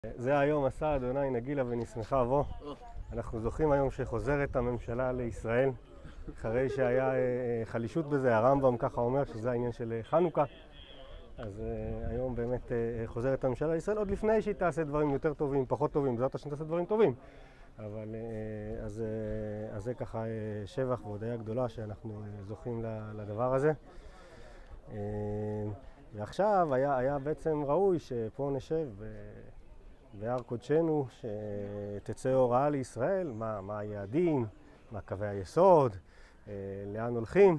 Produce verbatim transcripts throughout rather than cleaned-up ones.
זה היום עשה אדוני נגילה ונשמחה בו. אנחנו זוכים היום שחוזרת הממשלה לישראל, אחרי שהיה חלישות בזה. הרמב"ם ככה אומר שזה העניין של חנוכה. אז היום באמת חוזרת הממשלה לישראל, עוד לפני שהיא תעשה דברים יותר טובים, פחות טובים, בעזרת השם תעשה דברים טובים. אבל אז, אז זה ככה שבח והודיה גדולה שאנחנו זוכים לדבר הזה. ועכשיו היה, היה בעצם ראוי שפה נשב בהר קודשנו, שתצא הוראה לישראל, מה, מה היעדים, מה קווי היסוד, לאן הולכים.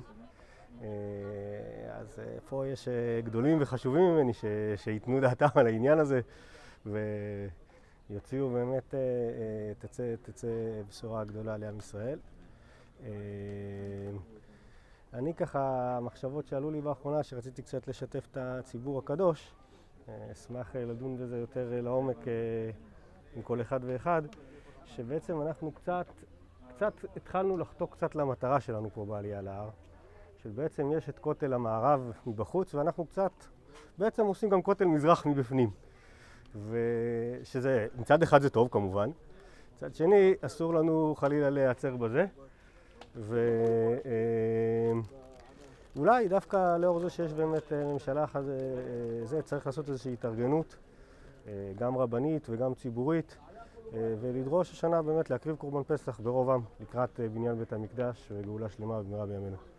אז פה יש גדולים וחשובים ממני ש, שיתנו דעתם על העניין הזה ויוציאו באמת, תצא, תצא בשורה גדולה לעם ישראל. אני ככה, המחשבות שעלו לי באחרונה, שרציתי קצת לשתף את הציבור הקדוש, אשמח לדון בזה יותר לעומק עם כל אחד ואחד, שבעצם אנחנו קצת, קצת התחלנו לחתוך קצת למטרה שלנו פה בעלייה להר, שבעצם יש את כותל המערב מבחוץ, ואנחנו קצת, בעצם עושים גם כותל מזרח מבפנים. ושזה, מצד אחד זה טוב כמובן, מצד שני אסור לנו חלילה להיעצר בזה. ואולי דווקא לאור זה שיש באמת ממשלה אחת, זה צריך לעשות איזושהי התארגנות, גם רבנית וגם ציבורית, ולדרוש השנה באמת להקריב קורבן פסח ברוב עם לקראת בניין בית המקדש וגאולה שלמה במהרה בימינו.